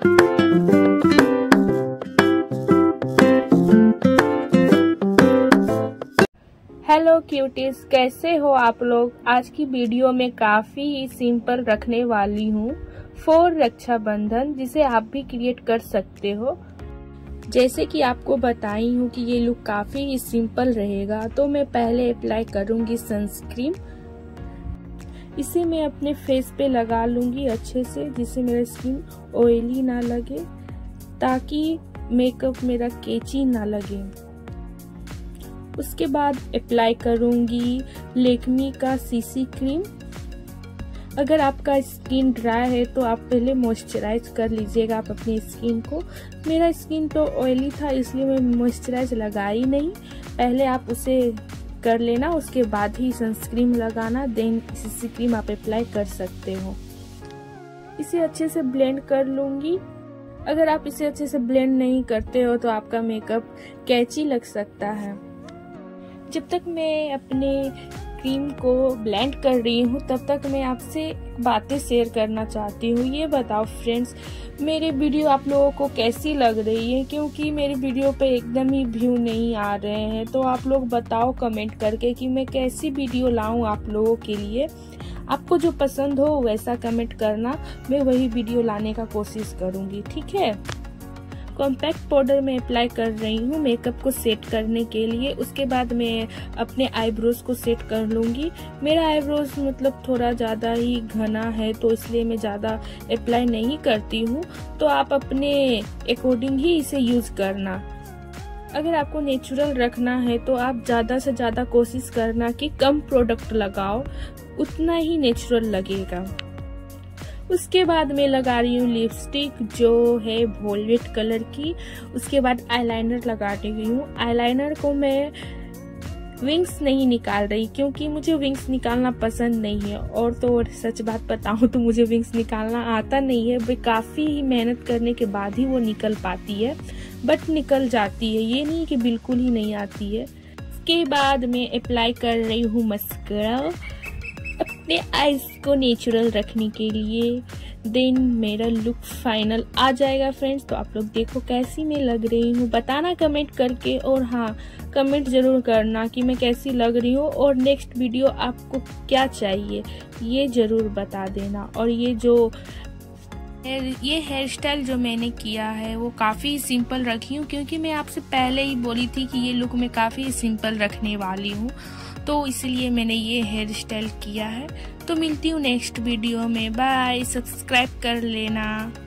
Hello cuties, कैसे हो आप लोग। आज की वीडियो में काफ़ी ही सिंपल रखने वाली हूँ फॉर रक्षाबंधन, जिसे आप भी क्रिएट कर सकते हो। जैसे कि आपको बताई हूँ कि ये लुक काफ़ी ही सिंपल रहेगा। तो मैं पहले अप्लाई करूँगी सनस्क्रीन। इसे मैं अपने फेस पे लगा लूँगी अच्छे से, जिससे मेरा स्किन ऑयली ना लगे, ताकि मेकअप मेरा कैची ना लगे। उसके बाद अप्लाई करूंगी लैक्मे का सीसी क्रीम। अगर आपका स्किन ड्राई है तो आप पहले मॉइस्चराइज कर लीजिएगा आप अपनी स्किन को। मेरा स्किन तो ऑयली था, इसलिए मैं मॉइस्चराइज लगाई नहीं। पहले आप उसे कर लेना, उसके बाद ही सनस्क्रीन लगाना, देन सीसी क्रीम आप अप्लाई कर सकते हो। इसे अच्छे से ब्लेंड कर लूंगी। अगर आप इसे अच्छे से ब्लेंड नहीं करते हो तो आपका मेकअप कैची लग सकता है। जब तक मैं अपने क्रीम को ब्लेंड कर रही हूँ तब तक मैं आपसे बातें शेयर करना चाहती हूँ। ये बताओ फ्रेंड्स, मेरे वीडियो आप लोगों को कैसी लग रही है, क्योंकि मेरे वीडियो पे एकदम ही व्यू नहीं आ रहे हैं। तो आप लोग बताओ कमेंट करके कि मैं कैसी वीडियो लाऊं आप लोगों के लिए। आपको जो पसंद हो वैसा कमेंट करना, मैं वही वीडियो लाने का कोशिश करूँगी, ठीक है। कॉम्पैक्ट पाउडर में अप्लाई कर रही हूँ मेकअप को सेट करने के लिए। उसके बाद मैं अपने आईब्रोज को सेट कर लूँगी। मेरा आईब्रोज मतलब थोड़ा ज़्यादा ही घना है, तो इसलिए मैं ज़्यादा अप्लाई नहीं करती हूँ। तो आप अपने अकॉर्डिंग ही इसे यूज़ करना। अगर आपको नेचुरल रखना है तो आप ज़्यादा से ज़्यादा कोशिश करना कि कम प्रोडक्ट लगाओ, उतना ही नेचुरल लगेगा। उसके बाद मैं लगा रही हूँ लिपस्टिक जो है वॉलवेट कलर की। उसके बाद आईलाइनर लगा रही हूँ। आईलाइनर को मैं विंग्स नहीं निकाल रही, क्योंकि मुझे विंग्स निकालना पसंद नहीं है। और तो सच बात बताऊँ तो मुझे विंग्स निकालना आता नहीं है। काफ़ी ही मेहनत करने के बाद ही वो निकल पाती है, बट निकल जाती है, ये नहीं कि बिल्कुल ही नहीं आती है। उसके बाद मैं अप्लाई कर रही हूँ मस्कारा अपने आईज को नेचुरल रखने के लिए। देन मेरा लुक फाइनल आ जाएगा फ्रेंड्स। तो आप लोग देखो कैसी मैं लग रही हूँ, बताना कमेंट करके। और हाँ, कमेंट जरूर करना कि मैं कैसी लग रही हूँ और नेक्स्ट वीडियो आपको क्या चाहिए, ये जरूर बता देना। और ये हेयर स्टाइल जो मैंने किया है वो काफ़ी सिंपल रखी हूँ, क्योंकि मैं आपसे पहले ही बोली थी कि ये लुक मैं काफ़ी सिंपल रखने वाली हूँ, तो इसलिए मैंने ये हेयर स्टाइल किया है। तो मिलती हूँ नेक्स्ट वीडियो में। बाय, सब्सक्राइब कर लेना।